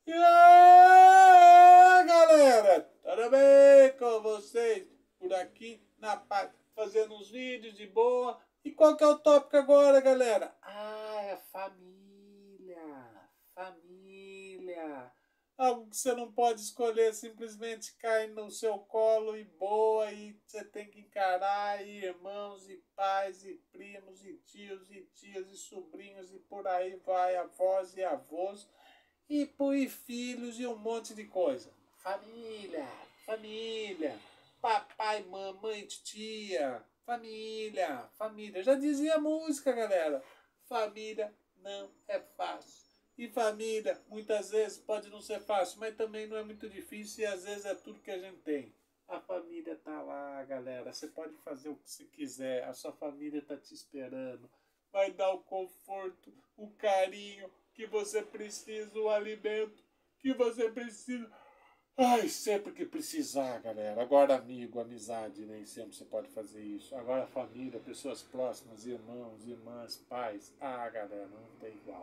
E aí, galera, tudo bem com vocês? Por aqui, na paz, fazendo uns vídeos de boa. E qual que é o tópico agora, galera? Ah, é família. Família. Algo que você não pode escolher, simplesmente cai no seu colo e boa, e você tem que encarar, e irmãos, e pais, e primos, e tios, e tias, e sobrinhos, e por aí vai, avós e avós, e filhos, e um monte de coisa. Família, família, papai, mamãe, tia, família, família. Já dizia a música, galera. Família não é fácil. E família, muitas vezes, pode não ser fácil, mas também não é muito difícil e às vezes é tudo que a gente tem. A família tá lá, galera. Você pode fazer o que você quiser. A sua família tá te esperando. Vai dar o conforto, o carinho que você precisa, o alimento que você precisa. Ai, sempre que precisar, galera. Agora amigo, amizade, nem sempre você pode fazer isso. Agora família, pessoas próximas, irmãos, irmãs, pais. Ah, galera, não tem igual.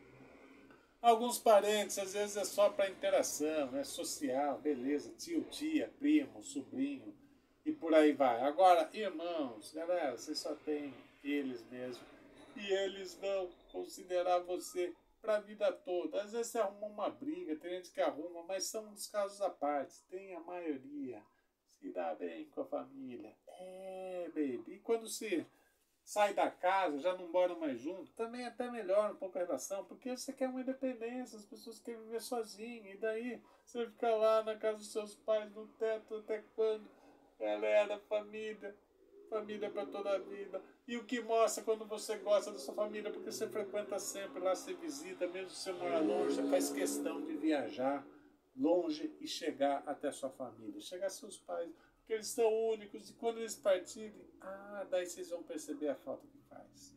Alguns parentes, às vezes é só para interação, né? Social, beleza, tio, tia, primo, sobrinho e por aí vai. Agora, irmãos, galera, você só tem eles mesmo e eles vão considerar você para a vida toda. Às vezes você arruma uma briga, tem gente que arruma, mas são uns casos à parte. Tem a maioria se dá bem com a família. É, baby. E quando se sai da casa, já não mora mais junto, também até melhora um pouco a relação, porque você quer uma independência, as pessoas querem viver sozinhas, e daí você fica lá na casa dos seus pais, no teto, até quando? Galera, família, família para toda a vida. E o que mostra quando você gosta da sua família, porque você frequenta sempre lá, você visita, mesmo se você mora longe, você faz questão de viajar longe e chegar até a sua família, chegar aos seus pais, porque eles são únicos e quando eles partirem, daí vocês vão perceber a falta que faz.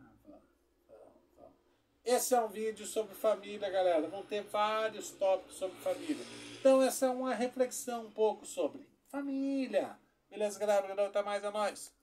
Vão. Esse é um vídeo sobre família, galera. Vão ter vários tópicos sobre família. Então essa é uma reflexão um pouco sobre família. Beleza, galera? Até mais, é nóis.